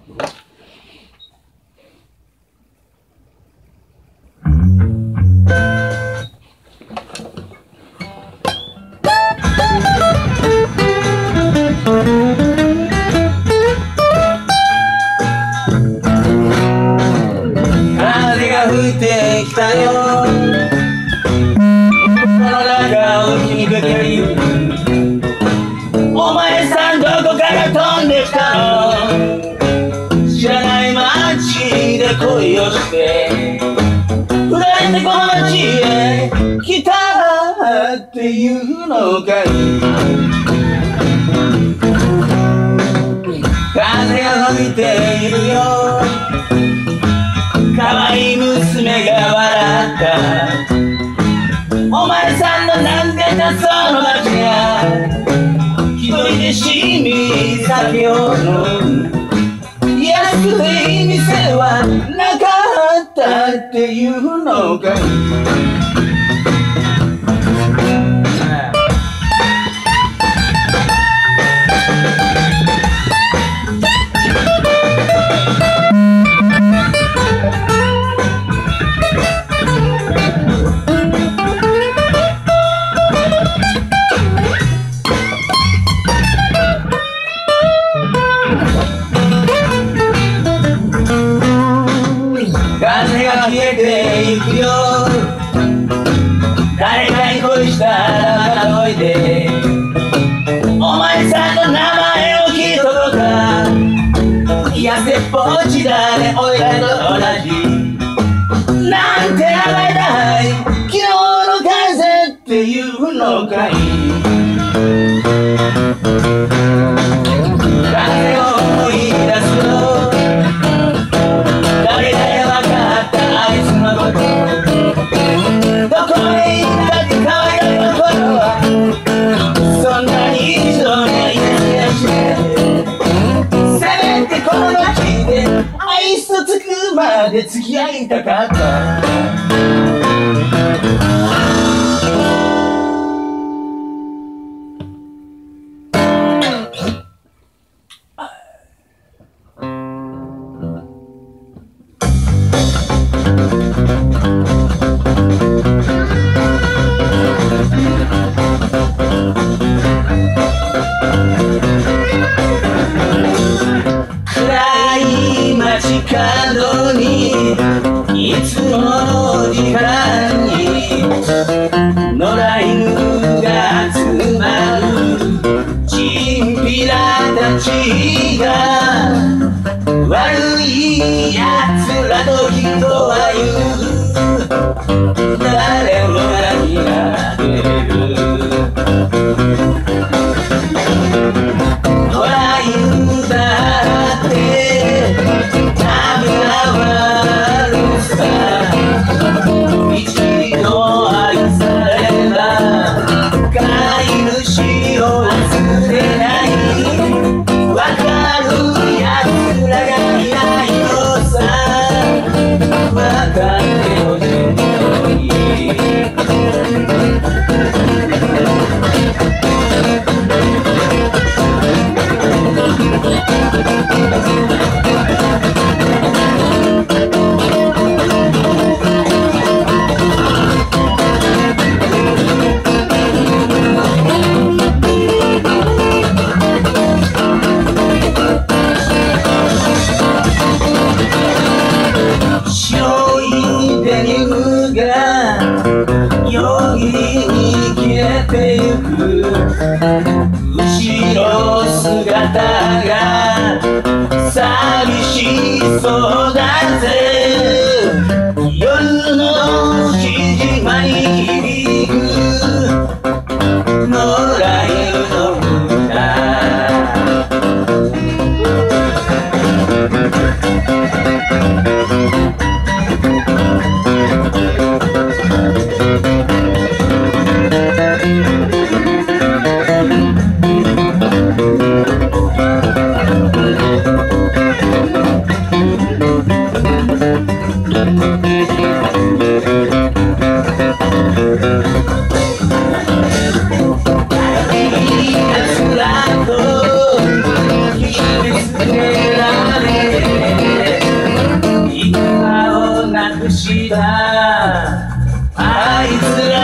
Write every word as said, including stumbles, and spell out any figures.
風が吹いてきたよ、この中を君がける。お前さんどこから飛んできたの？知らない街で恋をして振られてこの街へ来たっていうのかい。風が吹いているよ、可愛い娘が笑った。お前さんのなんでたその街が一人でしみ酒を飲む。安くていい店はなかったっていうのかい。風が消えてゆくよ、誰かに恋したらまたおいで。お前さんの名前を聞いとろうか。痩せっぽちだね、おいらと同じ。なんて名前だい、昨日の風っていうのかい。風を思い出すよ、誰だよ分かったあいつのこと。どこへ行ったって可愛がりの頃はそんなに一度にいやしない。せめてこの街で愛想つくまで付き合いたかった。街角にいつもの時間に野良犬が集まる。チンピラたちが悪いやつらと人は言う。誰も涙出る。野良犬だって一度愛されば飼い主を忘れない。分かるやつらがいないのさ。分かってほしいのに。白いデニムが容易に消えてゆく。後ろ姿が寂しそうだぜ。夜のしじまに響く野良犬の歌。 いつら